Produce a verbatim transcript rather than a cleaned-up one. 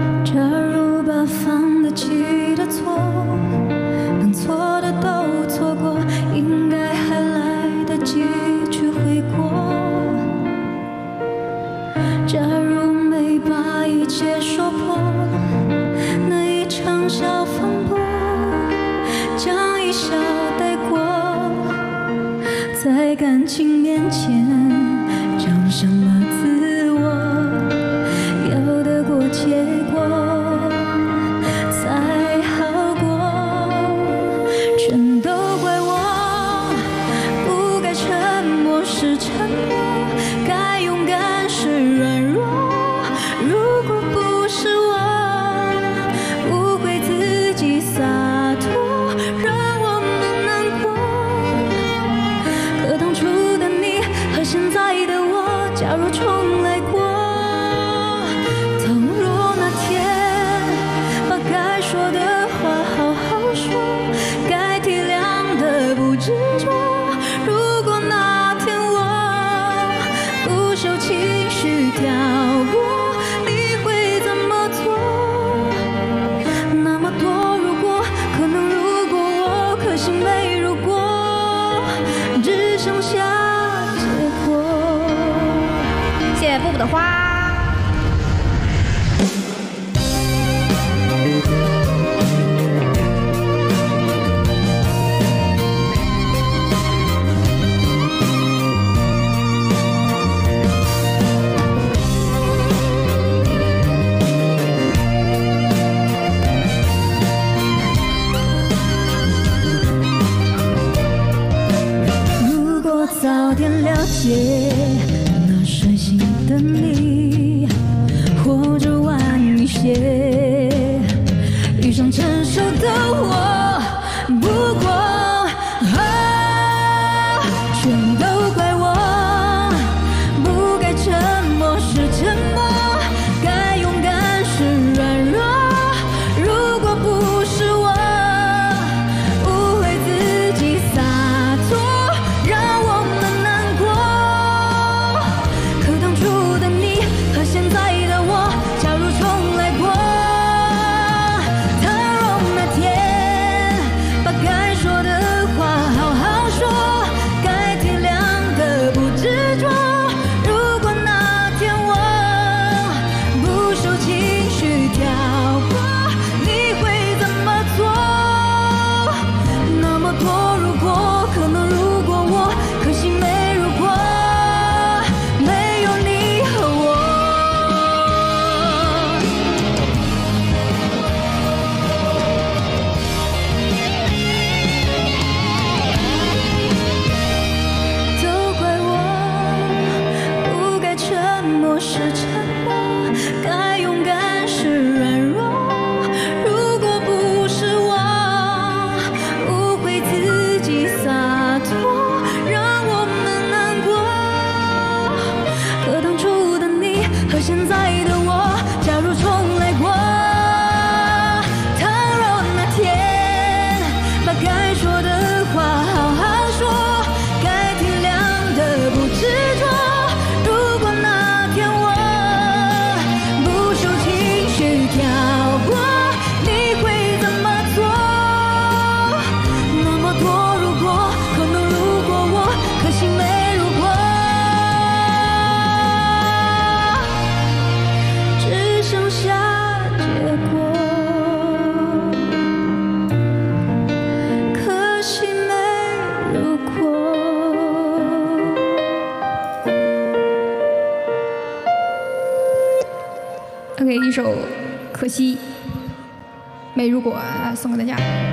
假如把放得起的错，能错的都错过，应该还来得及去悔过。假如没把一切说破，那一场小风波，将一笑带过，在感情面前讲什么自我，要得过且过才好过。全都怪我不该沉默是沉默，该勇敢是软弱。如果不是我不会自己洒脱，让我们难过。可当初的你和现在的我，假如重来过，倘若那天把该说的话好好说，该体谅的不执着。如果那天我不受情绪挑拨，你会怎么做？那么多如果，可能如果我，可惜没如果，只剩下结果。 谢谢布布的花。 如果早点了解那率性的你，或者晚一些遇上成熟的我，不过、啊、全都怪我不该沉默是沉默，该勇敢是软弱。如果不是我不会自己洒脱，让我们难过。可当初的你和现在的我，假如重来过，倘若那天把该说的话好好说，该体谅的不执着。如果那天我不受情绪挑拨，你会怎么做？那么多如果，可能如果我，可惜没如果，没有你和我。都怪我不该沉默是沉默，该勇敢是软弱。如果不是我不会自己洒脱，让我们难过。可当初的你和现在的我，假如重来过，倘若那天把该说的话好好说，该体谅的不执着。如果那天我不受情绪挑拨，你会怎么做？那么多如果，可能如果我，可惜没如果，只剩下结果。可惜没如果。 OK， 一首《可惜没如果》送给大家。